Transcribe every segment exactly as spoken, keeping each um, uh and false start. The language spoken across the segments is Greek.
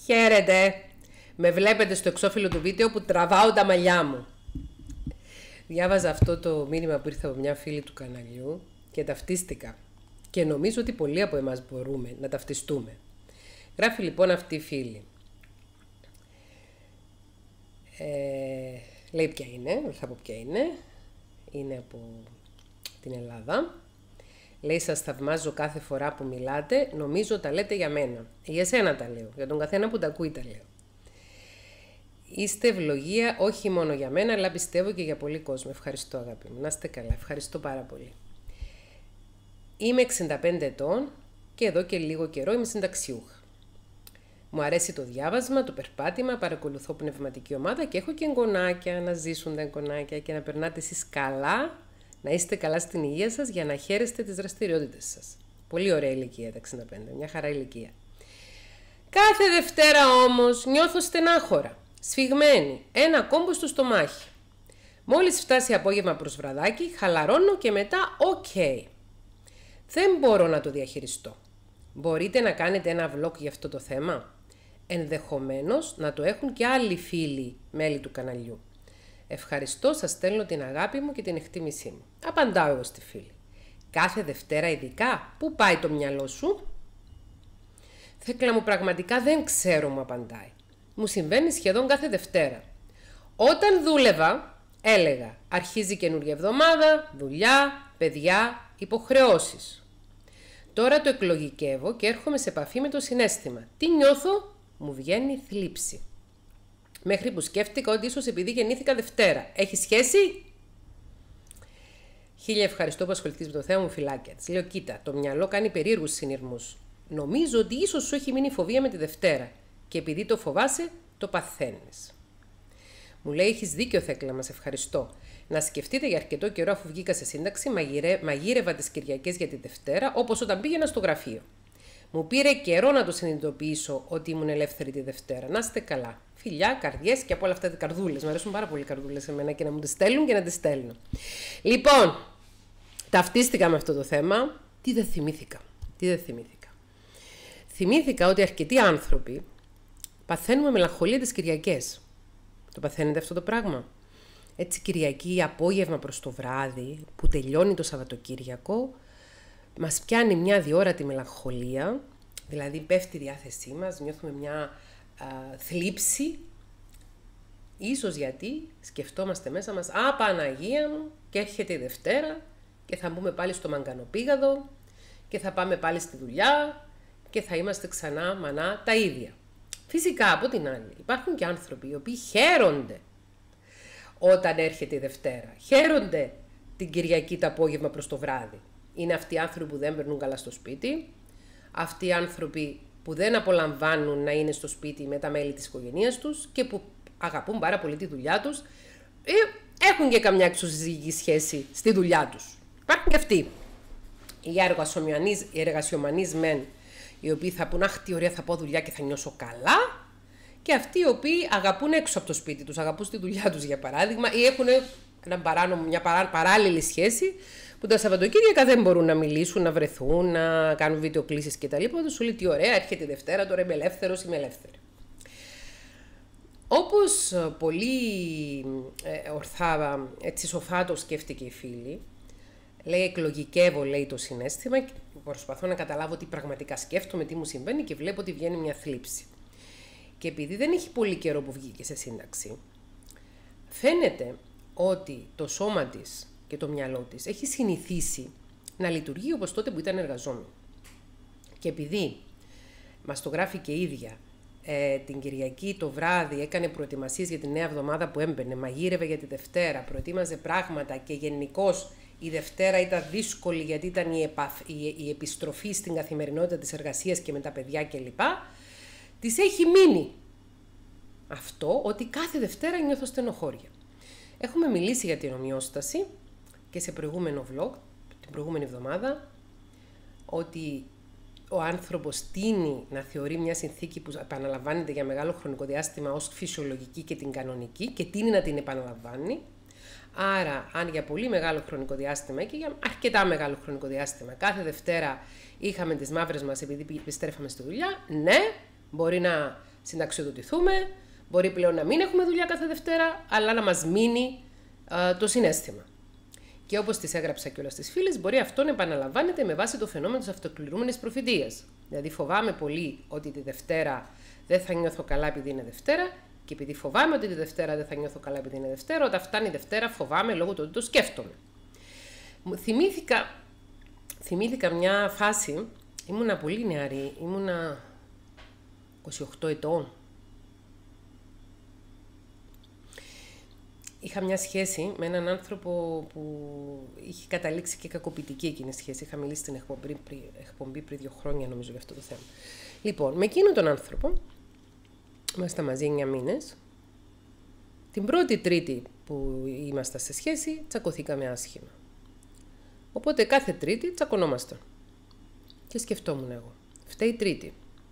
Χαίρετε! Με βλέπετε στο εξώφυλλο του βίντεο που τραβάω τα μαλλιά μου. Διάβαζα αυτό το μήνυμα που ήρθε από μια φίλη του καναλιού και ταυτίστηκα. Και νομίζω ότι πολλοί από εμάς μπορούμε να ταυτιστούμε. Γράφει λοιπόν αυτή η φίλη. Ε, λέει ποια είναι, δεν θα πω ποια είναι. Είναι από την Ελλάδα. Λέει, σας θαυμάζω κάθε φορά που μιλάτε, νομίζω τα λέτε για μένα. Για εσένα τα λέω, για τον καθένα που τα ακούει τα λέω. Είστε ευλογία όχι μόνο για μένα, αλλά πιστεύω και για πολύ κόσμο. Ευχαριστώ αγάπη μου, να είστε καλά, ευχαριστώ πάρα πολύ. Είμαι εξήντα πέντε ετών και εδώ και λίγο καιρό είμαι συνταξιούχα. Μου αρέσει το διάβασμα, το περπάτημα, παρακολουθώ πνευματική ομάδα και έχω και εγγονάκια, να ζήσουν τα εγγονάκια και να περνάτε εσείς καλά, να είστε καλά στην υγεία σας για να χαίρεστε τις δραστηριότητες σας. Πολύ ωραία ηλικία τα εξήντα πέντε, μια χαρά ηλικία. Κάθε Δευτέρα όμως νιώθω στενάχωρα, σφιγμένη, ένα κόμπο στο στομάχι. Μόλις φτάσει απόγευμα προς βραδάκι, χαλαρώνω και μετά οκ. Okay. Δεν μπορώ να το διαχειριστώ. Μπορείτε να κάνετε ένα vlog για αυτό το θέμα? Ενδεχομένως να το έχουν και άλλοι φίλοι μέλη του καναλιού. Ευχαριστώ, σας στέλνω την αγάπη μου και την εκτίμησή μου. Απαντάω εγώ στη φίλη. Κάθε Δευτέρα ειδικά, πού πάει το μυαλό σου? Θέκλα μου, πραγματικά δεν ξέρω, μου απαντάει. Μου συμβαίνει σχεδόν κάθε Δευτέρα. Όταν δούλευα, έλεγα, αρχίζει καινούργια εβδομάδα, δουλειά, παιδιά, υποχρεώσεις. Τώρα το εκλογικεύω και έρχομαι σε επαφή με το συναίσθημα. Τι νιώθω? Μου βγαίνει θλίψη. Μέχρι που σκέφτηκα ότι ίσως επειδή γεννήθηκα Δευτέρα. Έχει σχέση? Χίλια ευχαριστώ που ασχοληθείς με το θέμα μου, φυλάκια της. Λέω, κοίτα, το μυαλό κάνει περίεργους συνειρμούς. Νομίζω ότι ίσως σου έχει μείνει φοβία με τη Δευτέρα. Και επειδή το φοβάσαι, το παθαίνεις. Μου λέει, έχεις δίκιο, Θέκλα, μας ευχαριστώ. Να σκεφτείτε για αρκετό καιρό, αφού βγήκα σε σύνταξη, μαγειρε... μαγείρευα τις Κυριακές για τη Δευτέρα, όπως όταν πήγαινα στο γραφείο. Μου πήρε καιρό να το συνειδητοποιήσω ότι ήμουν ελεύθερη τη Δευτέρα. Να είστε καλά. Φιλιά, καρδιές και από όλα αυτά τα καρδούλες. Μου αρέσουν πάρα πολύ οι καρδούλες εμένα και να μου τις στέλνουν και να τις στέλνω. Λοιπόν, ταυτίστηκα με αυτό το θέμα. Τι δεν θυμήθηκα. Τι δεν θυμήθηκα. Θυμήθηκα ότι αρκετοί άνθρωποι παθαίνουμε μελαγχολία τις Κυριακές. Το παθαίνετε αυτό το πράγμα? Έτσι Κυριακή, απόγευμα προς το βράδυ, που τελειώνει το Σαββατοκύριακο, μας πιάνει μια διόρατη μελαγχολία, δηλαδή πέφτει η διάθεσή μας, νιώθουμε μια α, θλίψη, ίσως γιατί σκεφτόμαστε μέσα μας, α, Παναγία μου, και έρχεται η Δευτέρα και θα μπούμε πάλι στο μαγκανοπήγαδο και θα πάμε πάλι στη δουλειά και θα είμαστε ξανά μανά τα ίδια. Φυσικά, από την άλλη, υπάρχουν και άνθρωποι οι οποίοι χαίρονται όταν έρχεται η Δευτέρα. Χαίρονται την Κυριακή το απόγευμα προς το βράδυ. Είναι αυτοί οι άνθρωποι που δεν περνούν καλά στο σπίτι, αυτοί οι άνθρωποι που δεν απολαμβάνουν να είναι στο σπίτι με τα μέλη της οικογένειας τους και που αγαπούν πάρα πολύ τη δουλειά τους ή έχουν και καμιά εξωσυζυγική σχέση στη δουλειά τους. Υπάρχουν και αυτοί. Οι εργασιομανείς μεν, οι οποίοι θα πούν, αχ, τι ωραία, θα πω δουλειά και θα νιώσω καλά. Και αυτοί οι οποίοι αγαπούν έξω από το σπίτι τους, αγαπούν τη δουλειά τους για παράδειγμα, ή έχουν ένα παράνομο, μια παρά, παράλληλη σχέση που τα Σαββατοκύριακα δεν μπορούν να μιλήσουν, να βρεθούν, να κάνουν βιντεοκλήσεις κτλ. Οπότε σου λέει, τι ωραία, έρχεται η Δευτέρα, τώρα είμαι ελεύθερος, είμαι ελεύθερη. Όπως πολύ ε, ορθά, έτσι σοφά το σκέφτηκε η φίλη, λέει, εκλογικεύω, λέει, το συναίσθημα και προσπαθώ να καταλάβω τι πραγματικά σκέφτομαι, τι μου συμβαίνει και βλέπω ότι βγαίνει μια θλίψη. Και επειδή δεν έχει πολύ καιρό που βγήκε σε σύνταξη, φαίνεται ότι το σώμα της και το μυαλό της έχει συνηθίσει να λειτουργεί όπως τότε που ήταν εργαζόμενη. Και επειδή μας το γράφει και η ίδια, ε, την Κυριακή το βράδυ έκανε προετοιμασίες για τη νέα εβδομάδα που έμπαινε, μαγείρευε για τη Δευτέρα, προετοίμαζε πράγματα και γενικώς η Δευτέρα ήταν δύσκολη γιατί ήταν η, επαφ, η, η επιστροφή στην καθημερινότητα της εργασίας και με τα παιδιά κλπ. Της έχει μείνει αυτό ότι κάθε Δευτέρα νιώθω στενοχώρια. Έχουμε μιλήσει για την ομοιόσταση και σε προηγούμενο vlog, την προηγούμενη εβδομάδα, ότι ο άνθρωπος τείνει να θεωρεί μια συνθήκη που επαναλαμβάνεται για μεγάλο χρονικό διάστημα ως φυσιολογική και την κανονική και τείνει να την επαναλαμβάνει. Άρα, αν για πολύ μεγάλο χρονικό διάστημα και για αρκετά μεγάλο χρονικό διάστημα κάθε Δευτέρα είχαμε τις μαύρες μας επειδή επιστρέφαμε στη δουλειά, ναι, μπορεί να συνταξιοδοτηθούμε, μπορεί πλέον να μην έχουμε δουλειά κάθε Δευτέρα, αλλά να μας μείνει α, το συναίσθημα. Και όπως τις έγραψα κιόλας στις φίλες, μπορεί αυτό να επαναλαμβάνεται με βάση το φαινόμενο της αυτοκληρούμενης προφητείας. Δηλαδή, φοβάμαι πολύ ότι τη Δευτέρα δεν θα νιώθω καλά επειδή είναι Δευτέρα, και επειδή φοβάμαι ότι τη Δευτέρα δεν θα νιώθω καλά επειδή είναι Δευτέρα, όταν φτάνει η Δευτέρα φοβάμαι λόγω του ότι το σκέφτομαι. Θυμήθηκα, θυμήθηκα μια φάση, ήμουνα πολύ νεαρή, ήμουνα είκοσι οκτώ ετών. Είχα μια σχέση με έναν άνθρωπο που είχε καταλήξει και κακοποιητική εκείνη σχέση. Είχα μιλήσει στην εκπομπή, εκπομπή πριν δύο χρόνια, νομίζω, για αυτό το θέμα. Λοιπόν, με εκείνον τον άνθρωπο, ήμασταν μαζί εννιά μήνες. Την πρώτη Τρίτη που ήμασταν σε σχέση, τσακωθήκαμε άσχημα. Οπότε κάθε Τρίτη τσακωνόμασταν. Και σκεφτόμουν εγώ, φταίει η Τρίτη.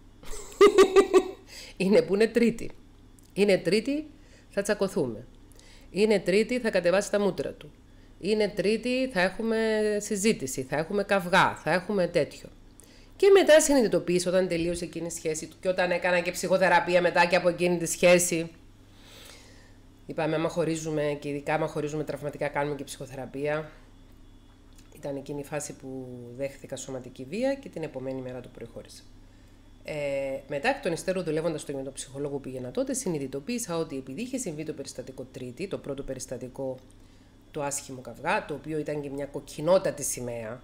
Είναι που είναι Τρίτη. Είναι Τρίτη, θα τσακωθούμε. Είναι Τρίτη, θα κατεβάσει τα μούτρα του. Είναι Τρίτη, θα έχουμε συζήτηση, θα έχουμε καυγά, θα έχουμε τέτοιο. Και μετά συνειδητοποίησα όταν τελείωσε εκείνη η σχέση του και όταν έκανα και ψυχοθεραπεία μετά και από εκείνη τη σχέση. Είπαμε, άμα χωρίζουμε, και ειδικά άμα χωρίζουμε τραυματικά, κάνουμε και ψυχοθεραπεία. Ήταν εκείνη η φάση που δέχθηκα σωματική βία και την επομένη μέρα του προηγόρησα. Ε, μετά εκ των υστέρων, δουλεύοντας στο με τον ψυχολόγο που πήγαινα τότε, συνειδητοποίησα ότι επειδή είχε συμβεί το περιστατικό Τρίτη, το πρώτο περιστατικό, το άσχημο καυγά, το οποίο ήταν και μια κοκκινότατη σημαία,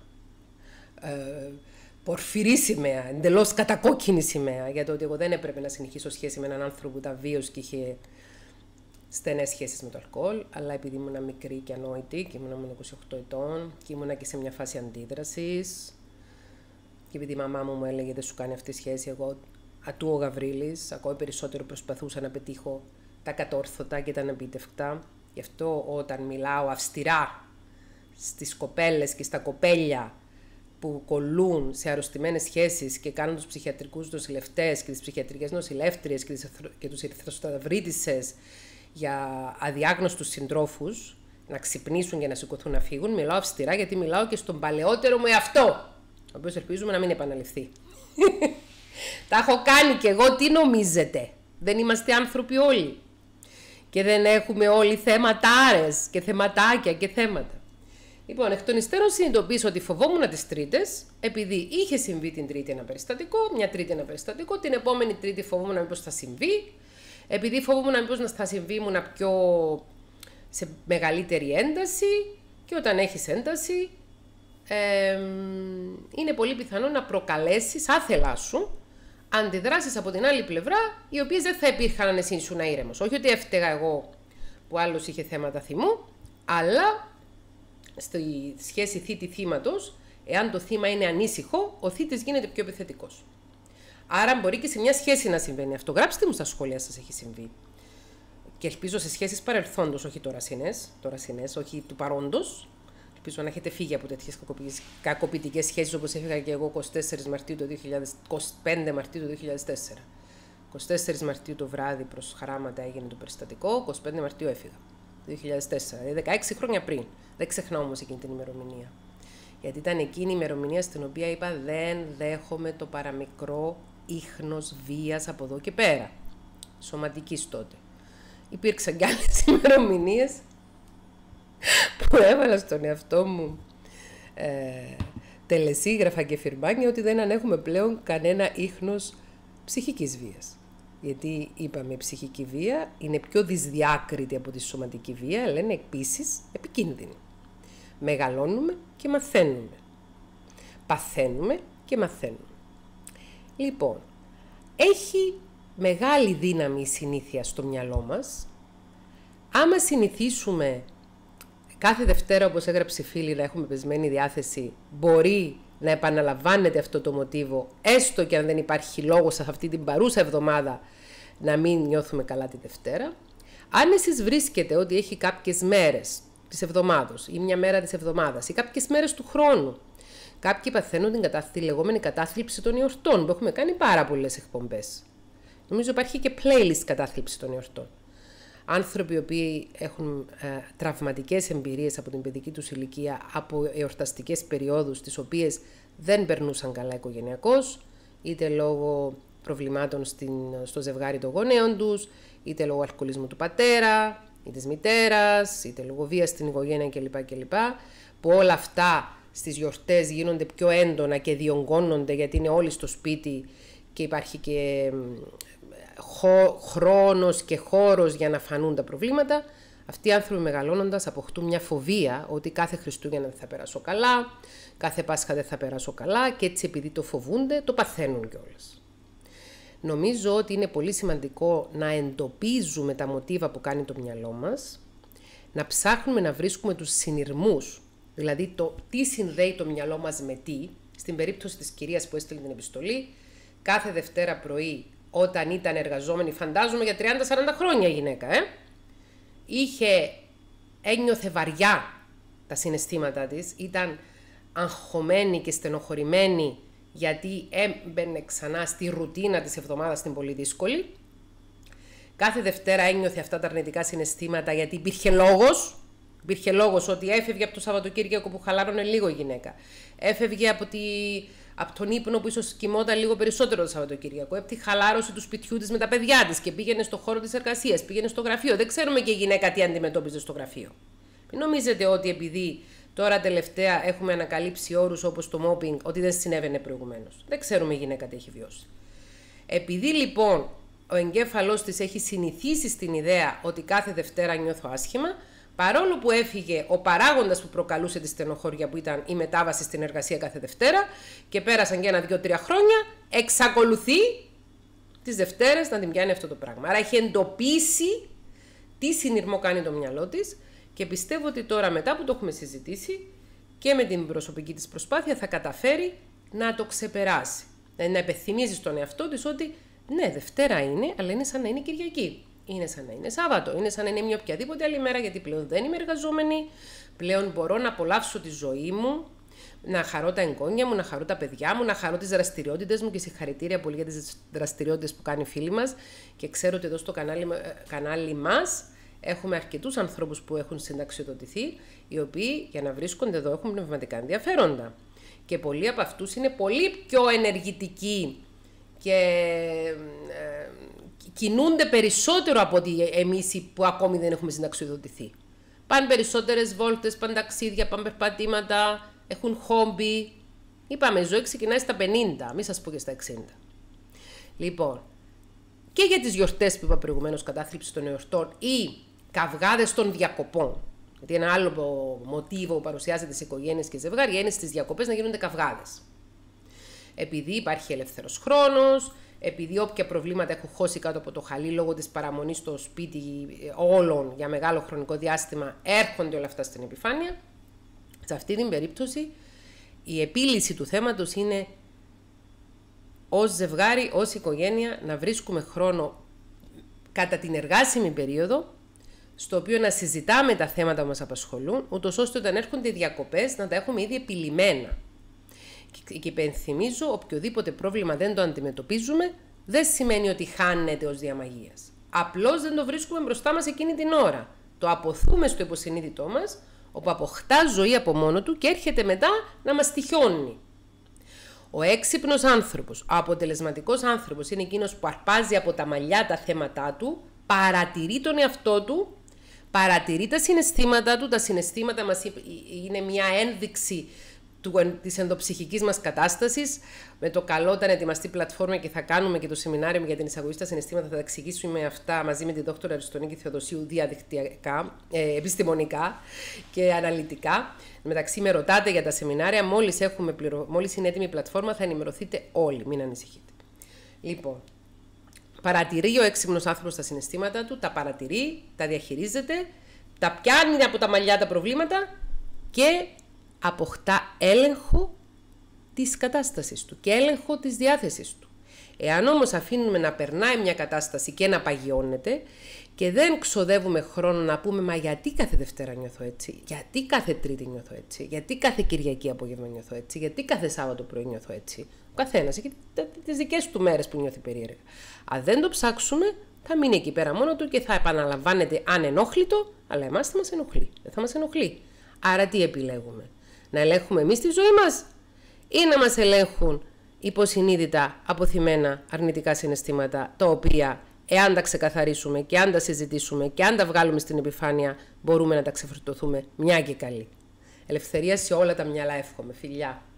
ε, πορφυρή σημαία, εντελώς κατακόκκινη σημαία, για το ότι εγώ δεν έπρεπε να συνεχίσω σχέση με έναν άνθρωπο που ήταν βίος και είχε στενές σχέσεις με το αλκοόλ, αλλά επειδή ήμουν μικρή και ανόητη και ήμουν μόνο είκοσι οκτώ ετών και ήμουν και σε μια φάση αντίδρασης. Και επειδή η μαμά μου μου έλεγε δεν σου κάνει αυτή η σχέση, εγώ ατού ο Γαβρίλης, ακόμη περισσότερο προσπαθούσα να πετύχω τα κατόρθωτα και τα ανεπίτευκτα. Γι' αυτό όταν μιλάω αυστηρά στις κοπέλες και στα κοπέλια που κολλούν σε αρρωστημένες σχέσεις και κάνουν τους ψυχιατρικούς νοσηλευτές και τις ψυχιατρικές νοσηλεύτριες και, και τους ερυθροσταυρίτισσες για αδιάγνωστους συντρόφους να ξυπνήσουν και να σηκωθούν να φύγουν, μιλάω αυστηρά γιατί μιλάω και στον παλαιότερο μου εαυτό, ο οποίος ελπίζουμε να μην επαναληφθεί. Τα έχω κάνει κι εγώ, τι νομίζετε? Δεν είμαστε άνθρωποι όλοι. Και δεν έχουμε όλοι θέματάρες και θεματάκια και θέματα. Λοιπόν, εκ των υστέρων συνειδητοποίησα ότι φοβόμουν τις Τρίτες, επειδή είχε συμβεί την Τρίτη ένα περιστατικό, μια Τρίτη ένα περιστατικό, την επόμενη Τρίτη φοβόμουν μήπως θα συμβεί, επειδή φοβόμουν μήπως θα συμβεί ήμουν πιο σε μεγαλύτερη ένταση, και όταν έχεις ένταση, ε, είναι πολύ πιθανό να προκαλέσεις άθελά σου αντιδράσεις από την άλλη πλευρά, οι οποίες δεν θα υπήρχαν αν εσύ ήσουν ήρεμος. Όχι ότι έφταιγα εγώ που άλλος είχε θέματα θυμού, αλλά στη σχέση θήτη-θύματος, εάν το θύμα είναι ανήσυχο, ο θήτης γίνεται πιο επιθετικός. Άρα μπορεί και σε μια σχέση να συμβαίνει αυτό. Γράψτε μου στα σχόλια σας έχει συμβεί. Και ελπίζω σε σχέσεις παρελθόντος, όχι τωρασινές, τωρασινές, όχι του παρόντος. Ελπίζω να έχετε φύγει από τέτοιες κακοποιητικές σχέσεις όπως έφυγα και εγώ εικοστή τέταρτη Μαρτίου το δύο χιλιάδες, εικοστή πέμπτη Μαρτίου το δύο χιλιάδες τέσσερα. εικοστή τέταρτη Μαρτίου το βράδυ προς χαράματα έγινε το περιστατικό, εικοστή πέμπτη Μαρτίου έφυγα. δύο χιλιάδες τέσσερα, δηλαδή δεκαέξι χρόνια πριν. Δεν ξεχνάω όμως εκείνη την ημερομηνία. Γιατί ήταν εκείνη η ημερομηνία στην οποία είπα δεν δέχομαι το παραμικρό ίχνος βίας από εδώ και πέρα. Σωματικής τότε. Υπήρξαν κι άλλες ημερομηνίες που έβαλα στον εαυτό μου ε, τελεσίγραφα και φιρμάνια ότι δεν ανέχουμε πλέον κανένα ίχνος ψυχικής βίας. Γιατί είπαμε η ψυχική βία είναι πιο δυσδιάκριτη από τη σωματική βία, αλλά είναι επίσης επικίνδυνη. Μεγαλώνουμε και μαθαίνουμε. Παθαίνουμε και μαθαίνουμε. Λοιπόν, έχει μεγάλη δύναμη η συνήθεια στο μυαλό μας. Άμα συνηθίσουμε κάθε Δευτέρα, όπως έγραψε η φίλη, να έχουμε πεσμένη διάθεση, μπορεί να επαναλαμβάνεται αυτό το μοτίβο, έστω και αν δεν υπάρχει λόγος σε αυτή την παρούσα εβδομάδα να μην νιώθουμε καλά τη Δευτέρα. Αν εσείς βρίσκετε ότι έχει κάποιες μέρες της εβδομάδος ή μια μέρα της εβδομάδας ή κάποιες μέρες του χρόνου, κάποιοι παθαίνουν την κατάθ... τη λεγόμενη κατάθλιψη των εορτών, που έχουμε κάνει πάρα πολλές εκπομπές. Νομίζω υπάρχει και playlist κατάθλιψη των εορτών. Άνθρωποι οι οποίοι έχουν ε, τραυματικές εμπειρίες από την παιδική τους ηλικία, από εορταστικές περιόδους, τις οποίες δεν περνούσαν καλά οικογενειακώς, είτε λόγω προβλημάτων στην, στο ζευγάρι των γονέων τους, είτε λόγω αλκοολισμού του πατέρα ή της μητέρας, είτε λόγω βίας στην οικογένεια κλπ. κλπ. Που όλα αυτά στις γιορτές γίνονται πιο έντονα και διονγκώνονται γιατί είναι όλοι στο σπίτι και υπάρχει και χρόνος και χώρος για να φανούν τα προβλήματα. Αυτοί οι άνθρωποι μεγαλώνοντας αποκτούν μια φοβία ότι κάθε Χριστούγεννα δεν θα περάσω καλά, κάθε Πάσχα δεν θα περάσω καλά και έτσι επειδή το φοβούνται το παθαίνουν κιόλας. Νομίζω ότι είναι πολύ σημαντικό να εντοπίζουμε τα μοτίβα που κάνει το μυαλό μας, να ψάχνουμε να βρίσκουμε τους συνειρμούς, δηλαδή το τι συνδέει το μυαλό μας με τι. Στην περίπτωση της κυρίας που έστειλε την επιστολή, κάθε Δευτέρα πρωί όταν ήταν εργαζόμενη, φαντάζομαι για τριάντα σαράντα χρόνια η γυναίκα, ε, είχε, ένιωθε βαριά τα συναισθήματά της, ήταν αγχωμένη και στενοχωρημένη γιατί έμπαινε ξανά στη ρουτίνα της εβδομάδας την πολύ δύσκολη. Κάθε Δευτέρα ένιωθε αυτά τα αρνητικά συναισθήματα γιατί υπήρχε λόγος, υπήρχε λόγος ότι έφευγε από το Σαββατοκύριακο που χαλάρωνε λίγο η γυναίκα, έφευγε από, τη, από τον ύπνο που ίσως κοιμόταν λίγο περισσότερο το Σαββατοκύριακο, από τη χαλάρωση του σπιτιού της με τα παιδιά της και πήγαινε στο χώρο της εργασίας, πήγαινε στο γραφείο. Δεν ξέρουμε και η γυναίκα τι αντιμετώπιζε στο γραφείο. Μην νομίζετε ότι επειδή τώρα τελευταία έχουμε ανακαλύψει όρους όπως το mobbing, ότι δεν συνέβαινε προηγουμένως. Δεν ξέρουμε η γυναίκα τι έχει βιώσει. Επειδή λοιπόν ο εγκέφαλός της έχει συνηθίσει στην ιδέα ότι κάθε Δευτέρα νιώθω άσχημα, παρόλο που έφυγε ο παράγοντας που προκαλούσε τη στενοχώρια που ήταν η μετάβαση στην εργασία κάθε Δευτέρα και πέρασαν και ένα, δύο, τρία χρόνια, εξακολουθεί τις Δευτέρες να την πιάνει αυτό το πράγμα. Άρα έχει εντοπίσει τι συνειρμό κάνει το μυαλό της και πιστεύω ότι τώρα μετά που το έχουμε συζητήσει και με την προσωπική της προσπάθεια θα καταφέρει να το ξεπεράσει. Δηλαδή να υπενθυμίζει στον εαυτό της ότι ναι, Δευτέρα είναι, αλλά είναι σαν να είναι Κυριακή. Είναι σαν να είναι Σάββατο, είναι σαν να είναι μια οποιαδήποτε άλλη μέρα, γιατί πλέον δεν είμαι εργαζόμενη, πλέον μπορώ να απολαύσω τη ζωή μου, να χαρώ τα εγγόνια μου, να χαρώ τα παιδιά μου, να χαρώ τις δραστηριότητες μου και συγχαρητήρια πολύ για τις δραστηριότητες που κάνει η φίλη μας και ξέρω ότι εδώ στο κανάλι, κανάλι μας έχουμε αρκετούς ανθρώπους που έχουν συνταξιοδοτηθεί, οι οποίοι για να βρίσκονται εδώ έχουν πνευματικά ενδιαφέροντα και πολλοί από αυτούς είναι πολύ πιο ενεργητικοί και ε, κινούνται περισσότερο από ότι εμείς που ακόμη δεν έχουμε συνταξιοδοτηθεί. Πάνε περισσότερες βόλτες, πάνε ταξίδια, πάνε περπατήματα, έχουν χόμπι. Είπαμε, η ζωή ξεκινάει στα πενήντα, μην σας πω και στα εξήντα. Λοιπόν, και για τις γιορτές που είπα προηγουμένως, κατάθλιψη των εορτών ή καυγάδες των διακοπών. Γιατί ένα άλλο μοτίβο που παρουσιάζεται στις οικογένειες και ζευγάρια είναι στις διακοπές να γίνονται καυγάδες. Επειδή υπάρχει ελεύθερος χρόνος, επειδή όποια προβλήματα έχουν χώσει κάτω από το χαλί λόγω της παραμονής στο σπίτι όλων για μεγάλο χρονικό διάστημα, έρχονται όλα αυτά στην επιφάνεια. Σε αυτή την περίπτωση η επίλυση του θέματος είναι ως ζευγάρι, ως οικογένεια να βρίσκουμε χρόνο κατά την εργάσιμη περίοδο στο οποίο να συζητάμε τα θέματα που μας απασχολούν, ούτως ώστε όταν έρχονται οι διακοπές να τα έχουμε ήδη επιλυμένα. Και υπενθυμίζω, οποιοδήποτε πρόβλημα δεν το αντιμετωπίζουμε, δεν σημαίνει ότι χάνεται ως διαμαγείας. Απλώς δεν το βρίσκουμε μπροστά μας εκείνη την ώρα. Το αποθούμε στο υποσυνείδητό μας, όπου αποκτά ζωή από μόνο του και έρχεται μετά να μας τυχιώνει. Ο έξυπνος άνθρωπος, ο αποτελεσματικός άνθρωπος είναι εκείνος που αρπάζει από τα μαλλιά τα θέματα του, παρατηρεί τον εαυτό του, παρατηρεί τα συναισθήματά του. Τα συναισθήματα μας είναι μια ένδειξη της ενδοψυχικής μας κατάστασης. Με το καλό, όταν ετοιμαστεί η πλατφόρμα και θα κάνουμε και το σεμινάριο για την εισαγωγή στα συναισθήματα, θα τα εξηγήσουμε αυτά μαζί με τη δόκτωρα Αριστονίκη Θεοδοσίου διαδικτυακά, ε, επιστημονικά και αναλυτικά. Μεταξύ με ρωτάτε για τα σεμινάρια, μόλις, έχουμε πληρω... μόλις είναι έτοιμη η πλατφόρμα θα ενημερωθείτε όλοι, μην ανησυχείτε. Λοιπόν, παρατηρεί ο έξυπνος άνθρωπος τα συναισθήματα του, τα παρατηρεί, τα διαχειρίζεται, τα πιάνει από τα μαλλιά τα προβλήματα και αποκτά έλεγχο της κατάστασης του και έλεγχο της διάθεσης του. Εάν όμως αφήνουμε να περνάει μια κατάσταση και να παγιώνεται και δεν ξοδεύουμε χρόνο να πούμε «Μα γιατί κάθε Δευτέρα νιώθω έτσι, γιατί κάθε Τρίτη νιώθω έτσι, γιατί κάθε Κυριακή απόγευμα νιώθω έτσι, γιατί κάθε Σάββατο πρωί νιώθω έτσι». Ο καθένας έχει τις δικές του μέρες που νιώθει περίεργα. Αν δεν το ψάξουμε, θα μείνει εκεί πέρα μόνο του και θα επαναλαμβάνεται ανενόχλητο, αλλά εμάς θα μας ενοχλεί. Δεν θα μας ενοχλεί. Άρα τι επιλέγουμε? Να ελέγχουμε εμείς τη ζωή μας ή να μας ελέγχουν υποσυνείδητα αποθυμένα αρνητικά συναισθήματα, τα οποία εάν τα ξεκαθαρίσουμε και αν τα συζητήσουμε και αν τα βγάλουμε στην επιφάνεια, μπορούμε να τα ξεφορτωθούμε μια και καλή. Ελευθερία σε όλα τα μυαλά εύχομαι. Φιλιά!